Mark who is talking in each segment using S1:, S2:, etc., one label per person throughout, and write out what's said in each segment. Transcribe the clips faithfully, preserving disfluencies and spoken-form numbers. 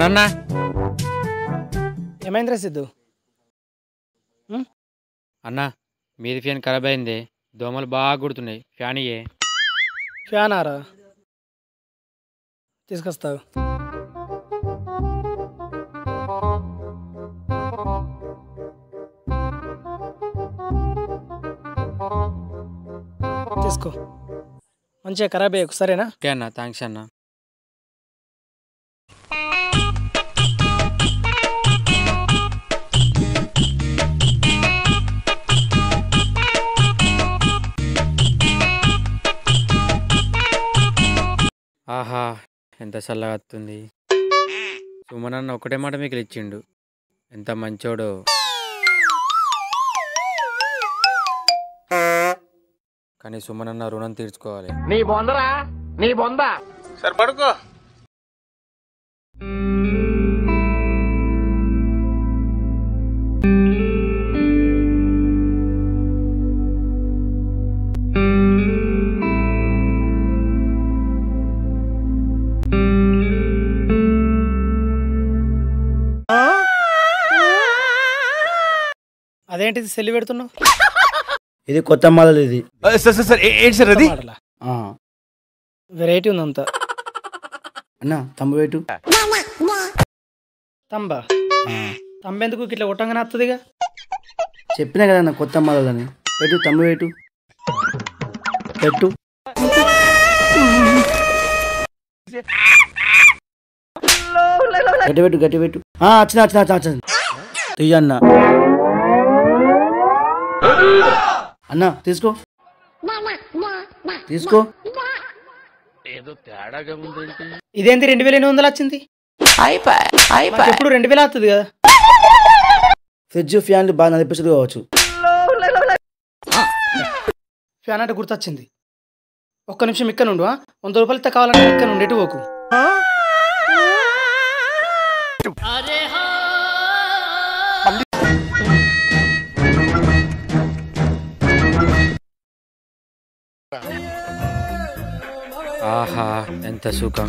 S1: సుమనన్నా
S2: ఏమైందిరా సిద్ధు?
S1: అన్నా మీది ఫ్యాన్ ఖరాబ్ అయింది, దోమలు బాగా కుడుతున్నాయి, ఫ్యాన్ ఇయ్యే.
S2: ఫ్యాన్ ఆరా తీసుకొస్తావు? తీసుకో, మంచిగా ఖరాబ్ అయ్యకు, సరేనా?
S1: ఓకే అన్న, థ్యాంక్స్ అన్న. ఆహా ఎంత చల్లగా వస్తుంది. సుమనన్న ఒకటే మాట మీకు ఇచ్చిండు, ఎంత మంచోడో. కానీ సుమనన్న రుణం తీర్చుకోవాలి.
S3: నీ బొందరా నీ బొంద సరే పడుకో.
S2: అదేంటిది సెల్లి పెడుతున్నావు?
S4: ఇది కొత్త మోడల్. ఇది
S5: సార్ సార్ సార్ ఏంటి సార్ అది?
S2: వెరైటీ ఉంది అంతా.
S4: అన్న తమ్ము పెట్టు.
S2: తంబ తంబెందుకు ఇట్లా కొట్టంగానే వస్తుందిగా?
S4: చెప్పినా కదా అన్న కొత్త మోడల్ అని. పెట్టు తమ్ము పెట్టు పెట్టు. గట్టి పెట్టు గట్టి పెట్టు. వచ్చిన వచ్చిన వచ్చిన తీయన్న. అన్న తీసుకో తీసుకో.
S3: ఏదో తేడాగా ఉందేంటి?
S2: ఇదేంటి రెండు వేల ఎనిమిది వందలు వచ్చింది? ఎప్పుడు రెండు వేల వస్తుంది కదా.
S4: ఫ్రిడ్జ్ ఫ్యాన్లు బాగా నడిపిస్తుంది కావచ్చు.
S2: ఫ్యాన్ అంటే గుర్తొచ్చింది. ఒక్క నిమిషం ఇక్కడ నుండు. వంద రూపాయలు ఇస్తా కావాలంటే ఇక్కడ నుండి ఎటు పోకు.
S1: ఆహా ఎంత సుఖం.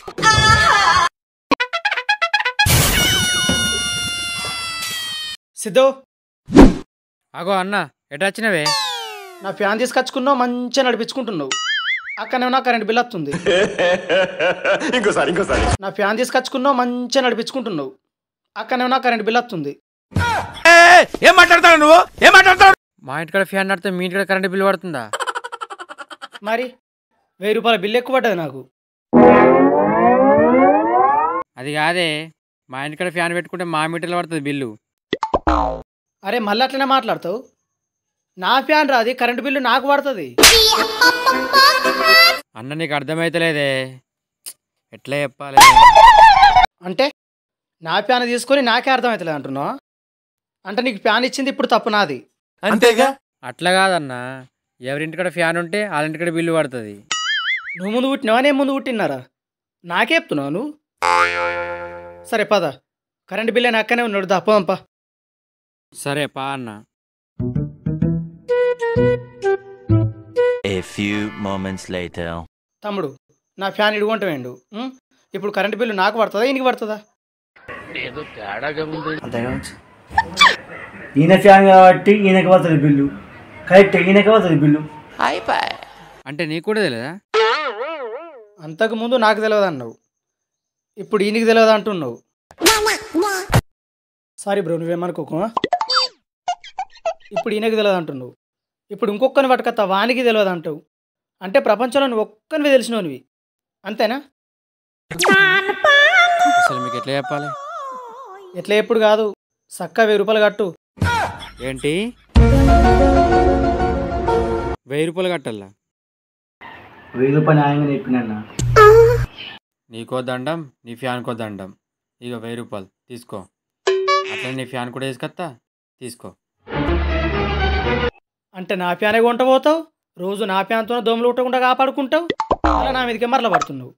S2: సిద్ధు
S1: అగో అన్న ఎటొచ్చినవే?
S2: నా ఫ్యాన్ తీసుకొచ్చుకున్నావు, మంచిగా నడిపించుకుంటున్నావు. అక్కడనే నా కరెంట్ బిల్ వస్తుంది.
S5: ఇంకోసారి ఇంకోసారి
S2: నా ఫ్యాన్ తీసుకొచ్చుకున్నావు, మంచిగా నడిపించుకుంటున్నావు. అక్కడనే నా కరెంట్ బిల్ వస్తుంది.
S5: ఏం మాట్లాడతావు నువ్వు? ఏం మాట్లాడతావు?
S1: మా ఇంటికాడ ఫ్యాన్ నడితే మీ ఇంటికాడ కరెంట్ బిల్ పడుతుందా?
S2: మరి వెయ్యి రూపాయల బిల్లు ఎక్కువ పడ్డది నాకు.
S1: అది కాదే, మా ఇంటికాడ ఫ్యాన్ పెట్టుకుంటే మా మీటర్లో పడుతుంది బిల్లు.
S2: అరే మళ్ళీ అట్లనే మాట్లాడతావు. నా ఫ్యాన్ రాది, కరెంటు బిల్లు నాకు పడుతుంది.
S1: అన్న నీకు అర్థమైతలేదే, ఎట్లా చెప్పాలి?
S2: అంటే నా ఫ్యాన్ తీసుకొని నాకే అర్థమవుతలేదు అంటున్నావు? అంటే నీకు ఫ్యాన్ ఇచ్చింది ఇప్పుడు తప్పు నాది
S5: అంతేగా?
S1: అట్లా కాదన్నా, ఎవరింటికాడ ఫ్యాన్ ఉంటే వాళ్ళ ఇంటికాడ బిల్లు పడుతుంది.
S2: నువ్వు ముందు పుట్టినావా నేను ముందు పుట్టినారా? నాకే చెప్తున్నావు నువ్వు. సరే పద, కరెంటు బిల్లు అని అక్కనే ఉన్నాడు, దప్పంప.
S1: సరే పా అన్న.
S6: A few moments later.
S2: తమ్ముడు నా ఫ్యాన్ ఇడుకుంటావేండు. ఇప్పుడు కరెంటు బిల్లు నాకు పడుతుందా ఈయనకి పడుతుందా?
S3: ఏదో తేడాగా ఉంది.
S4: అంతే కావచ్చు. ఈయన ఫ్యాన్ కాబట్టి ఈయనకి పడుతుంది బిల్లు. కరెక్ట్, ఈయనకి పడుతుంది బిల్లు.
S1: అంటే నీకు కూడా తెలియదా?
S2: అంతకుముందు నాకు తెలియదు అన్నావు, ఇప్పుడు ఈయనకి తెలియదు అంటున్నావు. సారీ బ్రో, నువ్వేమనుకోకు. ఇప్పుడు ఈయనకి తెలియదు అంటున్నావు, ఇప్పుడు ఇంకొకరిని పట్టుకొస్తా వానికి తెలియదు అంటావు. అంటే ప్రపంచంలో నువ్వు ఒక్కనివి తెలిసినవి, అంతేనా?
S1: అసలు మీకు ఎట్లా చెప్పాలి?
S2: ఎట్లా ఎప్పుడు కాదు, చక్కగా వెయ్యి రూపాయలు కట్టు.
S1: ఏంటి వెయ్యి రూపాయలు కట్టాలా?
S4: వెయ్యి రూపాయలు న్యాయంగా చెప్పినా.
S1: నీకో దండం, నీ ఫ్యాన్కో దండం. ఇక వెయ్యి రూపాయలు తీసుకో. అట్లా నీ ఫ్యాన్ కూడా తీసుకొస్తా, తీసుకో.
S2: అంటే నా ఫ్యానే కొంట పోతావు, రోజు నా ఫ్యాన్తో దోమలు ఉట్టకుండా కాపాడుకుంటావు, అలా నా మీదకే మరల పడుతున్నావు.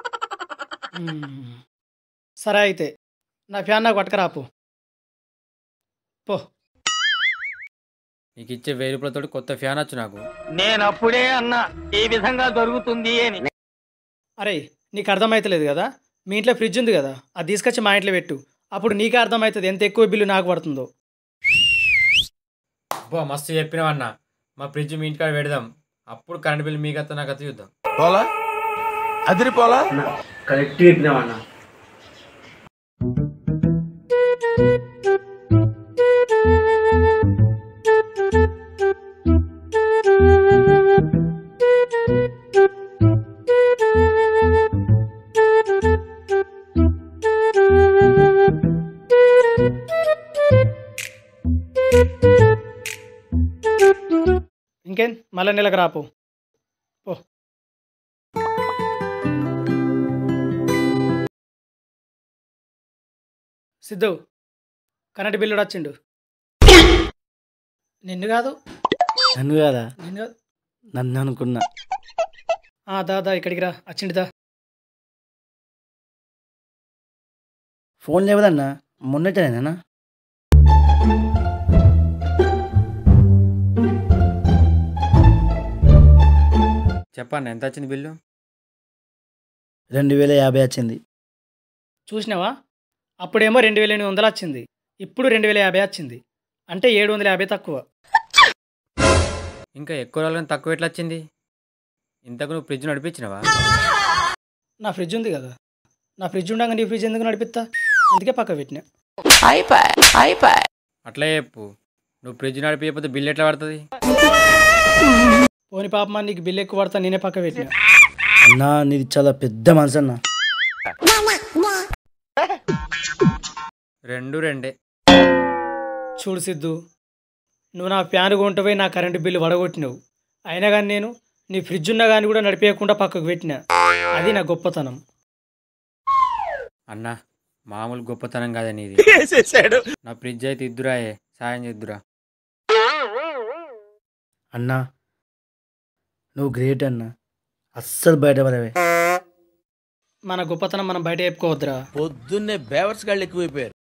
S2: సరే అయితే నా ఫ్యాన్ నాకు పట్టుకరాపు పో.
S1: నీకు ఇచ్చే వెయ్యి రూపాయలతో కొత్త ఫ్యాన్ వచ్చు నాకు.
S3: నేను అప్పుడే అన్నా ఈ విధంగా దొరుకుతుంది అని.
S2: అరే నీకు అర్థమైతలేదు కదా, మీ ఇంట్లో ఫ్రిడ్జ్ ఉంది కదా, అది తీసుకొచ్చి మా ఇంట్లో పెట్టు. అప్పుడు నీకే అర్థమవుతుంది ఎంత ఎక్కువ బిల్లు నాకు పడుతుందో.
S1: అబ్బో మస్తు చెప్పినావన్నా. మా ఫ్రిడ్జ్ మీ ఇంటికాడ పెడదాం, అప్పుడు కరెంట్ బిల్ మీకు అత్త నాకు అత్త చూద్దాం.
S5: పోలా అదిరిపోలా
S4: అన్న కరెక్ట్ చెప్పినావన్న.
S2: ఇంకేం మళ్ళీ నెలకు రాపు పో. సిద్ధు కరెంట్ బిల్లు వచ్చిండు. నిన్ను కాదు
S4: నన్ను కదా
S2: నిన్ను కాదు
S4: నన్ను అనుకున్నా.
S2: ఆ, దా దా ఇక్కడికి రా, వచ్చిండు దా.
S4: ఫోన్ లేవదన్నా, మొన్నటేనా?
S1: చెప్పన్న ఎంత వచ్చింది బిల్లు?
S4: రెండు వేల యాభై వచ్చింది.
S2: చూసినావా, అప్పుడేమో రెండు వేల ఎనిమిది వందలు వచ్చింది, ఇప్పుడు రెండు వేల యాభై వచ్చింది. అంటే ఏడు వందల యాభై తక్కువ.
S1: ఇంకా ఎక్కువ రోజులు తక్కువ ఎట్లా వచ్చింది? ఇంతకు నువ్వు ఫ్రిడ్జ్ నడిపించినవా?
S2: నా ఫ్రిడ్జ్ ఉంది కదా, నా ఫ్రిడ్జ్ ఉండగా నీ ఫ్రిడ్జ్ ఎందుకు నడిపిస్తా? అందుకే పక్క పెట్టినా.
S1: అట్లా చెప్పు. నువ్వు ఫ్రిడ్జ్ నడిపించకపోతే బిల్ ఎట్లా పడుతుంది?
S2: పోని పాపమా, నీకు బిల్లు ఎక్కువ పడతా, నేనే పక్క పెట్టినా.
S4: అన్నా నీది చాలా పెద్ద మనసు అన్న.
S1: రెండు రెండే.
S2: చూడు సిద్ధు, నువ్వు నా ఫ్యాన్ కొంటపోయి నా కరెంటు బిల్లు వడగొట్టినావు. అయినా కానీ నేను నీ ఫ్రిడ్జ్ ఉన్నా కానీ కూడా నడిపేయకుండా పక్కకు పెట్టినా. అది నా గొప్పతనం.
S1: అన్నా మామూలు గొప్పతనం కాదా నీది. నా ఫ్రిడ్జ్ అయితే ఇద్దురాయే, సాయం చేద్దురా.
S4: అన్నా నువ్వు గ్రేట్ అన్నా, అస్సలు బయటపడవే.
S2: మన గొప్పతనం మనం బయట చెప్పుకోవద్దురా.
S5: పొద్దున్నే బేవర్స్ గాళ్ళు ఎక్కువైపోయారు.